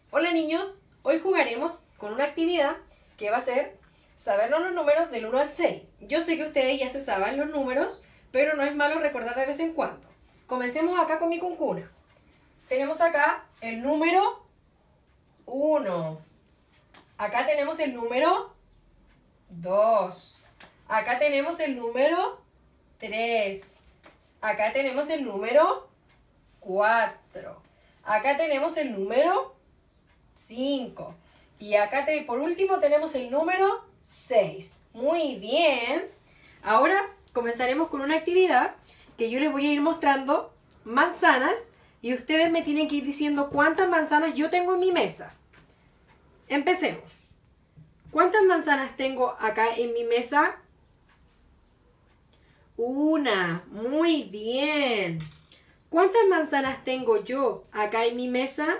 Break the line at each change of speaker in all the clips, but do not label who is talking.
Hola niños, hoy jugaremos con una actividad que va a ser sabernos los números del 1 al 6. Yo sé que ustedes ya se saben los números, pero no es malo recordar de vez en cuando. Comencemos acá con mi cuncuna. Tenemos acá el número 1. Acá tenemos el número 2. Acá tenemos el número 3. Acá tenemos el número 4. Acá tenemos el número 5. Y acá por último tenemos el número 6. Muy bien. Ahora comenzaremos con una actividad que yo les voy a ir mostrando manzanas y ustedes me tienen que ir diciendo cuántas manzanas yo tengo en mi mesa. Empecemos. ¿Cuántas manzanas tengo acá en mi mesa? Una. Muy bien. ¿Cuántas manzanas tengo yo acá en mi mesa?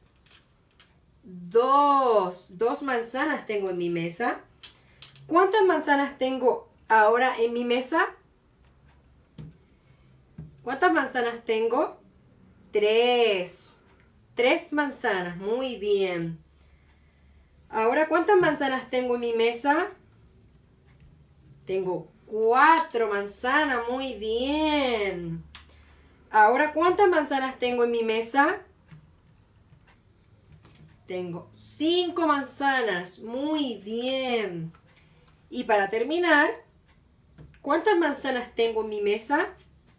Dos. Dos manzanas tengo en mi mesa. ¿Cuántas manzanas tengo ahora en mi mesa? ¿Cuántas manzanas tengo? Tres. Tres manzanas. Muy bien. Ahora, ¿cuántas manzanas tengo en mi mesa? Tengo 4 manzanas. Muy bien. Ahora, ¿cuántas manzanas tengo en mi mesa? Tengo 5 manzanas. Muy bien. Y para terminar, ¿cuántas manzanas tengo en mi mesa?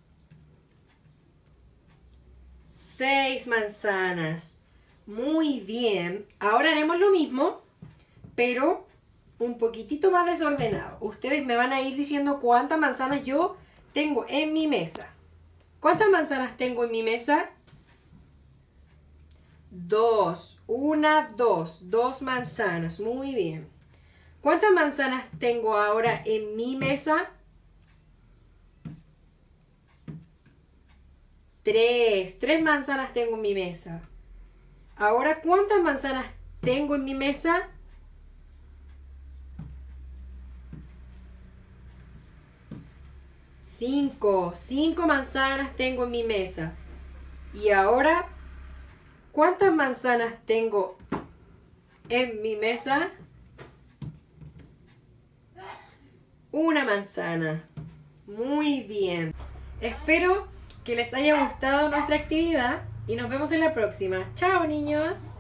6 manzanas. Muy bien. Ahora haremos lo mismo, pero un poquitito más desordenado. Ustedes me van a ir diciendo cuántas manzanas yo tengo en mi mesa. ¿Cuántas manzanas tengo en mi mesa? 2. Una, dos. 2 manzanas. Muy bien. ¿Cuántas manzanas tengo ahora en mi mesa? 3. 3 manzanas tengo en mi mesa. Ahora, ¿cuántas manzanas tengo en mi mesa? 5. 5 manzanas tengo en mi mesa. Y ahora, ¿cuántas manzanas tengo en mi mesa? Una manzana. Muy bien. Espero que les haya gustado nuestra actividad y nos vemos en la próxima. ¡Chao, niños!